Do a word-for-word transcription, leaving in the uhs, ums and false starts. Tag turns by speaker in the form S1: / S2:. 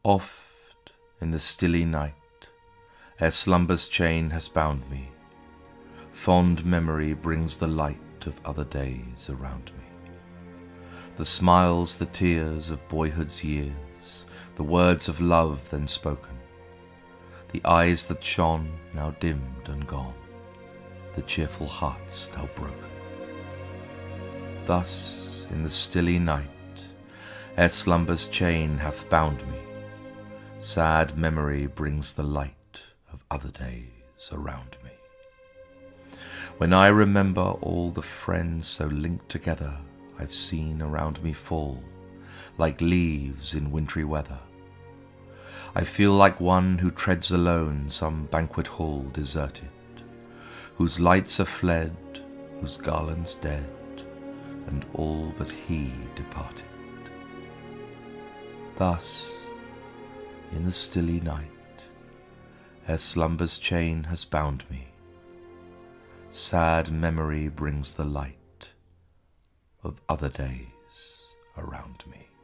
S1: Oft in the stilly night, ere slumber's chain has bound me, fond memory brings the light of other days around me. The smiles, the tears of boyhood's years, the words of love then spoken, the eyes that shone now dimmed and gone, the cheerful hearts now broken. Thus in the stilly night, ere slumber's chain hath bound me, sad memory brings the light of other days around me. When I remember all the friends so linked together I've seen around me fall, like leaves in wintry weather, I feel like one who treads alone some banquet hall deserted, whose lights are fled, whose garlands dead, and all but he departed. Thus, in the stilly night, ere slumber's chain has bound me, sad memory brings the light of other days around me.